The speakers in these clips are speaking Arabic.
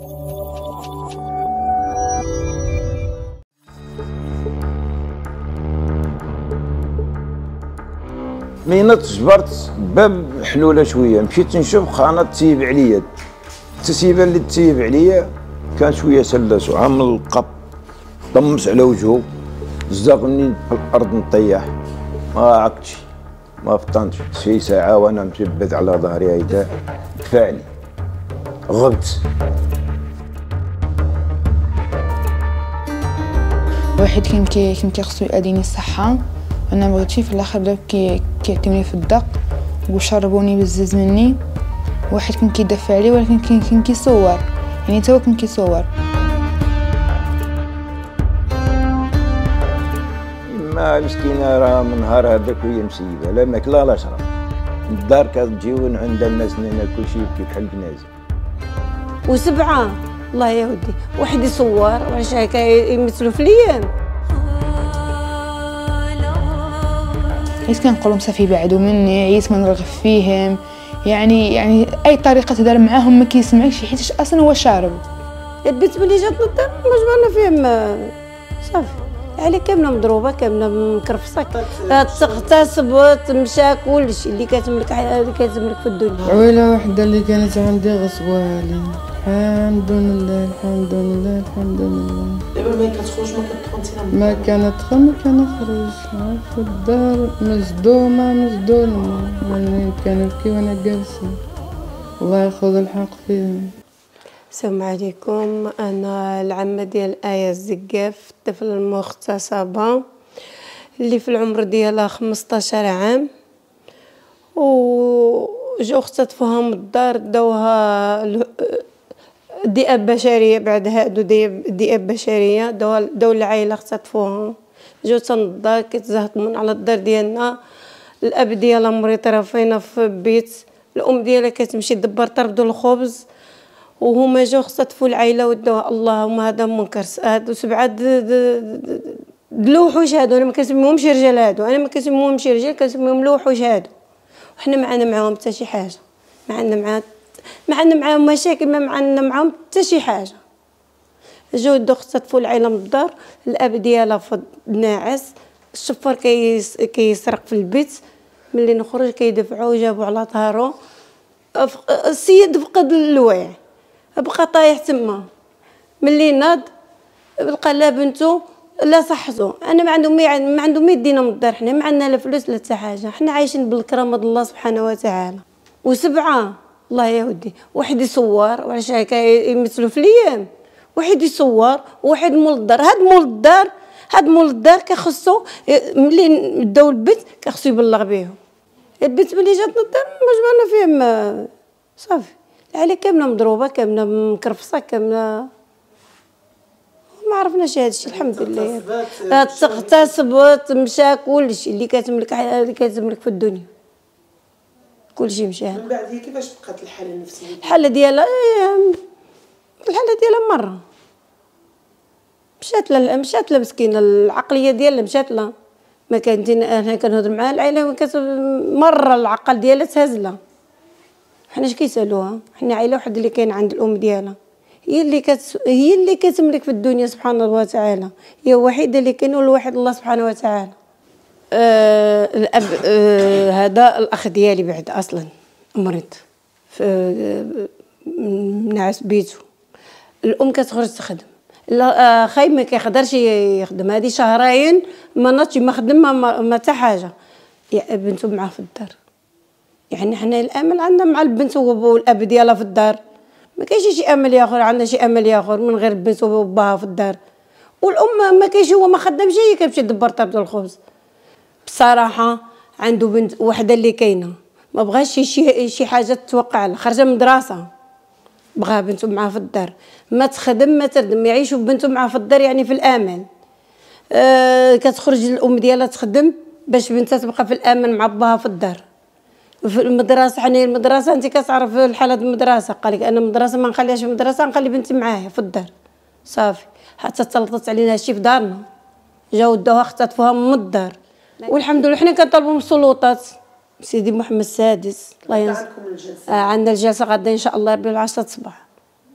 مينات جبرت باب حلوله شويه، مشيت نشوف خانه تسيب عليا، التسيبه اللي تسيب عليا كان شويه سلس وعامل القط، طمس على وجهه، زاقني في الارض نطيح، ما عقتش ما فطنتش شي ساعه وانا مثبت على ظهري هيدا دفعني غبت. واحد كان كيخصو يأذيني الصحة، انا مبغيتش، في الاخر بداو كيعطيوني في الدق وشربوني بزاز مني. واحد كان كيدافع عليه ولكن كان كيصور، يعني تا هو كان كيصور. ما مسكينه راه من نهار هذاك وهي مسيبه، لا ماكله لا شرب، الدار كتجي عند الناس ناكل شي يبكي بحال الكنازه. وسبعه الله يا ودي، واحد يصور واش هكا يمثلوا في الايام. عييت كنقولهم صافي بعدوا مني، عييت ما نرغب فيهم، يعني اي طريقه تهضر معاهم ما كيسمعكش حيت اصلا هو شارب. البنت ملي جات للدار ما جبرنا فيهم صافي، يعني كامله مضروبه كامله مكرفصه، تغتصبت مشى كلشي اللي كتملك في الدنيا. عويله وحده اللي كانت عندي غصبالي، الحمد لله الحمد لله الحمد لله. دابا ما كتخرج ما كتدخل ما كندخل ما كنخرج في الدار، مصدومه يعني كنبكي وانا جالسه، الله ياخذ الحق فيهم. السلام عليكم، انا العمه ديال آية الزقاف، الطفل المغتصبه اللي في العمر ديالها 15 عام، وجاو اختطفوها من الدار، داوها ذئاب بشريه، بعد هادو ذئاب بشريه داو العائله اختطفوها، جاو حتى للدار كيتزهطمون على الدار ديالنا. الاب ديالها مريض راه فينا في البيت، الام ديالها كتمشي تدبر تربدو الخبز، وهما جاو اختطفوا العائله وداوها. اللهم هذا منكر، هادو 7 الوحوش هادو، انا ما كنسميهمش رجال، هادو انا ما كنسميهمش رجال، كنسميهم الوحوش هادو، وحنا ما عندنا معاهم حتى شي حاجه، ما عندنا معاهم مشاكل، ما عندنا معاهم حتى شي حاجه. جاو دو اختطفوا العائله من الدار، الاب ديالها فض ناعس، الشفار كيسرق في البيت، ملي نخرج كيدفعوه جابوا على ظهرو، السيد فقد الوعي بقى طايح تما. ملي ناض لقى لا بنتو لا صحتو، انا ما عندهم يدينا من الدار، حنا ما عندنا لا فلوس لا حتى حاجه، حنا عايشين بالكرامه ديال الله سبحانه وتعالى. وسبعه الله يا ودي، واحد يصور واش هكا يمثلوا في الايام، واحد يصور وواحد مول الدار. هاد مول الدار كيخصو ملي داو البيت كيخصو يبلغ بيهم. البنت ملي جات للدار ما جبرنا فيهم صافي، العائله كامله مضروبه كامله مكرفصه كامله، ما عرفناش هذا الشيء الحمد لله. تغتصبت مشى كلشي اللي كتملك في الدنيا، كلشي مشى. من بعد هي كيفاش بقات الحاله النفسيه؟ الحاله ديالها مره مشات لها مسكينه، العقليه ديالها مشات لها، ما كانت انا كنهضر معاها العائله مره العقل ديالها تهز لها. حنا اش كيسالوها؟ حنا عائله واحده اللي كاين عند الام ديالها، هي اللي كتملك في الدنيا سبحان الله وتعالى، هي الوحيده اللي كاين، والواحد الله سبحانه وتعالى. الاب هذا الاخ ديالي بعد اصلا مريض ناعس بيتو، الام كتخرج تخدم، خاي ما كيقدرش يخدم، هذه شهرين ما ناضش ما خدم ما حتى حاجه، بنتو معاه في الدار. يعني حنا الامل عندنا مع البنت والاب ديالها في الدار، ما كاينش شي امل اخر، عندنا شي امل اخر من غير البنت وباها في الدار. والام ما كاينش، هو ما خدامش، هي كتمشي تدبر طابه الخبز. بصراحه عنده بنت وحده اللي كاينه، ما بغاش شي حاجه توقع له، خرجه من مدرسه بغا بنته معاه في الدار، ما تخدم ما تردم، يعيشوا بنته معاه في الدار يعني في الامان. كتخرج الام ديالها تخدم باش بنتها تبقى في الامان مع باها في الدار. في المدرسه، حنا المدرسه انت كتعرف الحاله ديال المدرسه، قال لك انا المدرسه ما نخليهاش في المدرسه، نخلي بنتي معايا في الدار صافي، حتى تسلطت علينا هادشي في دارنا، جاو داوها اختطفوها من الدار. والحمد لله حنا كنطالبوا من السلطات، سيدي محمد السادس الله ينصر. عندنا الجلسه غدا ان شاء الله ربي 10 الصباح،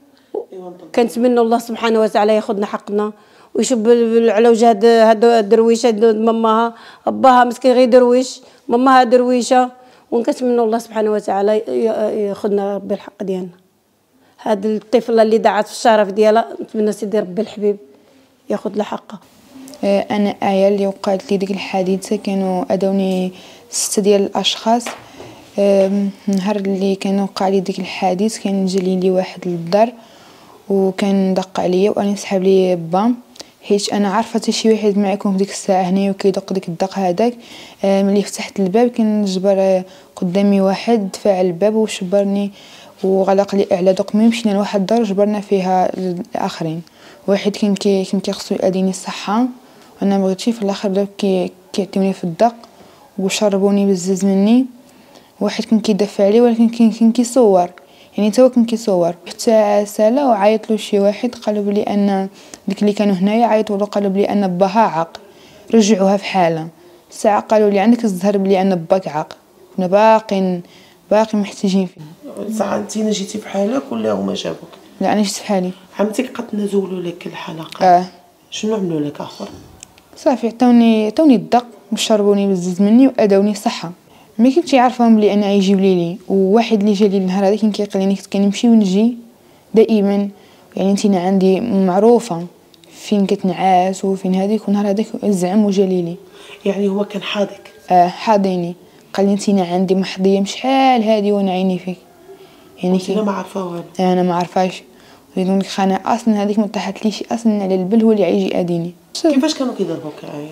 كنتمنوا الله سبحانه وتعالى ياخذنا حقنا ويشوف على وجه هاد الدرويشه ماماها باها مسكين غير درويش ماماها درويشه ونكتمنوا الله سبحانه وتعالى ياخذنا ربي الحق ديالنا. هاد الطفله اللي ضاعت في الشرف ديالها نتمنى سيدي ربي الحبيب ياخذ لها حقها. انا ايه اللي وقعت لي ديك الحادثه كانوا ادوني 6 ديال الاشخاص. النهار اللي كان وقع لي ديك الحادث كان جالي لي واحد للدار وكان دق عليا وانا سحب لي با حيت انا عارفه حتى شي واحد معكم في ديك الساعه هنايا وكيدق ديك الدق هذاك. ملي فتحت الباب كان جبر قدامي واحد دفع الباب وشبرني وغلق لي على دقمي. مشينا لواحد الدار جبرنا فيها الاخرين. واحد كان كيخصو يأذيني الصحه وانا مبغيتش في الاخر بداو كيعطيوني في الدق وشربوني بزز مني. واحد كان كيدافع عليه ولكن كان كيصور يعني تا هو كان كيصور حتى سالا وعيط له شي واحد قالوا بلي ان ديك اللي كانوا هنايا عيطوا له قالوا بلي ان باها عاق رجعوها في حاله. ساعه قالوا لي عندك الزهر بلي ان باك عاق. كنا باقي محتاجين فيه. ساعه انت جيتي في حالك ولا هما جابوك؟ لا انا جيت في حالي. عمتك قد نزولوا لك الحلقه؟ شنو عملوا لك اخر؟ صافي عطاوني الدق وشربوني بزز مني واداوني صحه. ما كنتش عارفهم بلي انا يجيب لي وواحد اللي جا لي النهار هذا كان كيقول لي كنت كنمشي ونجي دائما يعني انت عندي معروفه فين كتنعاس وفين هذيك. ونهار هذاك زعم وجالي لي يعني هو كان حاضك؟ حاضيني قال لي انت عندي محظيه شحال هذه وانا عيني فيك يعني انا ما عارفه والو. انا ما عارفاش يقول لك خانه اصلا هذيك ما طاحتليش اصلا على البل هو اللي يجي اديني. كيفاش كانوا كيضربوك عيا؟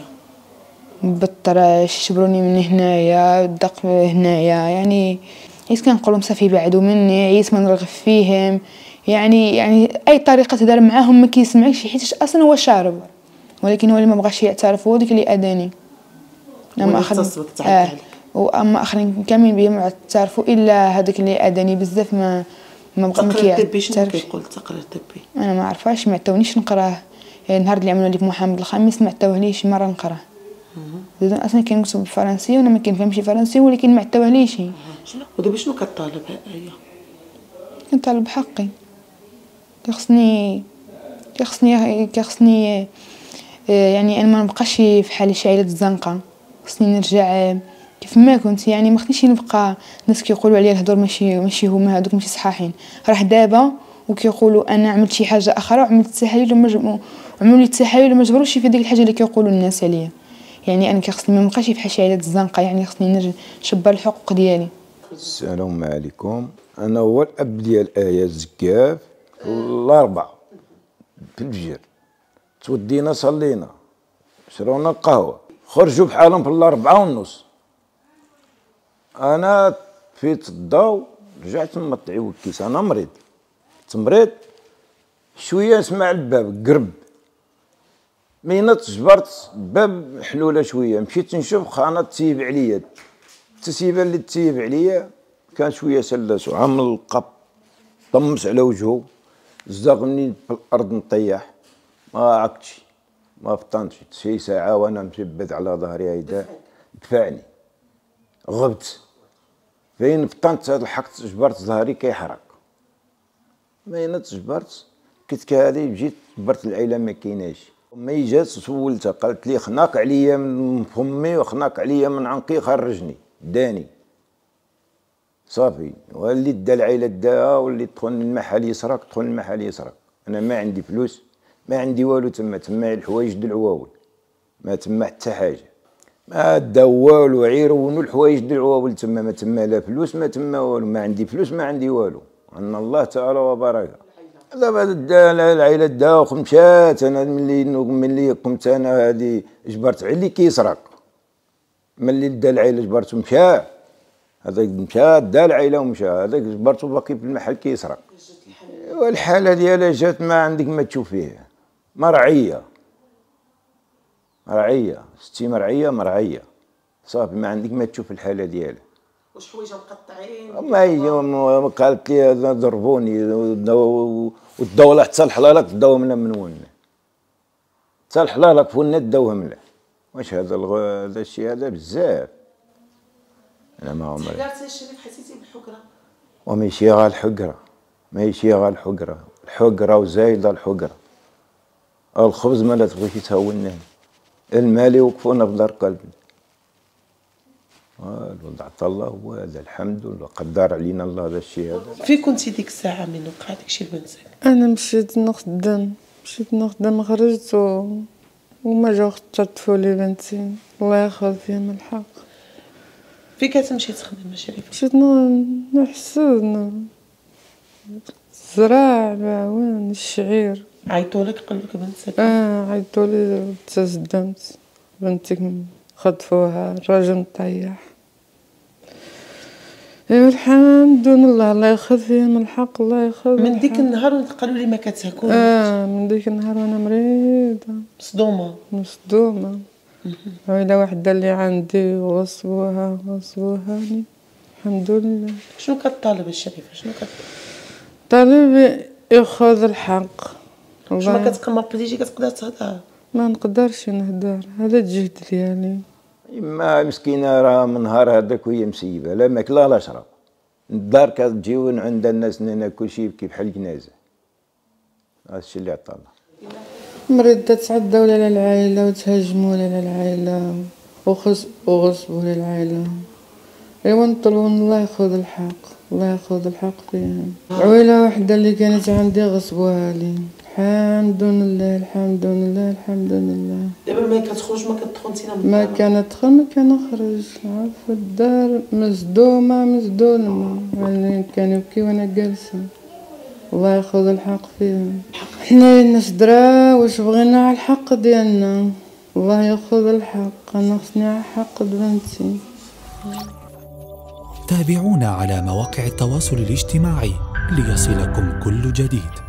بالطراش يشبروني من هنايا الدق هنايا يعني عيس كنقولهم صافي بعدوا مني عيس ما نرغب فيهم يعني اي طريقه تدار معاهم ما كيسمعكش حيت اصلا هو شارب ولكن هو اللي ما بغاش يعترف هو ديك اللي اداني. اما واما اخرين كاملين بهم اعترفوا الا هذاك اللي اداني بزاف ما بغى تقرير شنو كيقول التقرير الطبي؟ انا ما عرفاش ما عطاونيش نقراه. النهار اللي عملوا لي محمد الخامس ما عطاوهليش مره نقراه. بدون اصلا كان مكتوب بالفرنسيه وانا ما كنفهمش فرنسي ولكن ما عطاوهليش. ودابا شنو كطالب هي؟ كنطالب حقي. كيخصني يعني انا ما نبقاش في حالي شعيله الزنقه. خصني نرجع كيف ما كنت يعني ما خصنيش نبقى الناس كيقولوا عليا الهضور ماشي هما هذوك ماشي صحاحين. راه دابا وكيقولوا انا عملت شي حاجه اخرى وعملت التحاليل وعملوا لي التحاليل وما جبروش في ديك الحاجه اللي كيقولوا الناس عليا. يعني انا كيخصني ما نبقاش في شعيله الزنقه يعني خصني نشبر الحقوق ديالي. السلام عليكم. انا هو الاب ديال ايه الزكاف. الاربعاء في الفجر تودينا صلينا شرونا القهوه خرجوا بحالهم في 4:30. انا فيت الضو رجعت مطعي والكيس. انا مريض تمريض شويه نسمع الباب قرب مينط جبرت الباب حلوله شويه مشيت نشوف خانه تسيب عليا. التسيبه اللي تسيب عليا كان شويه سلسو عامل القب طمس على وجهه زغني في الارض نطيح ما عقتش ما فطنتش شي ساعه وانا مثبت على ظهري هيدا دفعني غبت فين فطنت لحقت جبرت ظهري كيحرق مينط جبرت كنت كهذه جيت جبرت العيله ما كايناش. امي جات سولتها قالت لي خناق عليا من فمي وخناق عليا من عنقي خرجني داني صافي. واللي دا العيله داها واللي دخل المحل يسرق دخل المحل يسرق. انا ما عندي فلوس ما عندي والو تما الحوايج د العواول ما تما حتى حاجه ما دا والو عيرونوا الحوايج د العواول تما ما تما لا فلوس ما تما والو ما عندي فلوس ما عندي والو ان الله تعالى وبارك. دابا العائله دا مشات. انا ملي قمت انا هذه جبرت على اللي كيسرق ملي دا العائله جبرته مشى هذاك مشى دا العائله ومشى هذاك جبرته باقي في المحل كيسرق. والحاله ديالها جات ما عندك ما تشوف فيه مرعيه ستي مرعيه صافي ما عندك ما تشوف الحاله ديالها. واش حوايج مقطعين؟ ما هي قالت لي ضربوني والدوله حتى الحلالك داو من وين حتى الحلالك فون داوها ملا. واش هذا الشيء هذا بزاف. انا ما عمري قالت الشريف حسيتي بالحقره وماشي غير الحقره ماشي غير الحقره الحقرة وزايدة الحقرة. الخبز ما لا تبغيش يتهوننا، المال يوقفونا في دار قلبنا. الوضع عطا الله هو هذا، الحمد لله قدر علينا الله هذا الشيء هذا. فين كنتي ديك الساعة من وقع داك الشيء المنزل؟ انا مشيت نخدم خرجت وما جاو خطفوا لي بنتين، الله ياخذ فيهم الحق. فين كتمشي تخدم شريفة؟ مشيت نحسد الزراع العوان الشعير. عيطولك قلبك بنتك؟ عيطولي تزدمت، بنتك خطفوها، الراجل مطيح. ايوا الحمد لله، الله ياخذ فيهم الحق، الله ياخذ. من ديك النهار قالوا لي ما كتاكلش؟ من ديك النهار وانا مريضه مصدومه. وإلا وحده اللي عندي وصبوهاني الحمد لله. شنو كطالب الشريفه؟ شنو طالب ياخذ الحق. واش ما كتقدريش كتقدر تهضر؟ ما نقدرش نهدر، هذا الجهد ديالي. ما مسكينه راه من نهار هذاك وهي مسيبه، لا ماكله لا شراب. الدار كتجيو عند الناس ناكل شي يبكي بحال الجنازه. هذا الشيء اللي عطا الله. مريضة تعداو على العائله وتهاجموا على العائله وغصبوا على العائله. ايوا نطلبوا من الله ياخذ الحق، الله ياخذ الحق فيهم. عويله وحده اللي كانت عندي غصبوها لي، الحمد لله الحمد لله الحمد لله. دابا ما كتخرج ما كتدخل نتينا من ما كندخل ما كنخرج، في الدار مصدومه يعني كان يبكي وانا جالسه. الله ياخذ الحق فيهم. حنا الناس درا واش بغينا على الحق ديالنا، الله ياخذ الحق. انا خصني على حق بنتي. تابعونا على مواقع التواصل الاجتماعي ليصلكم كل جديد.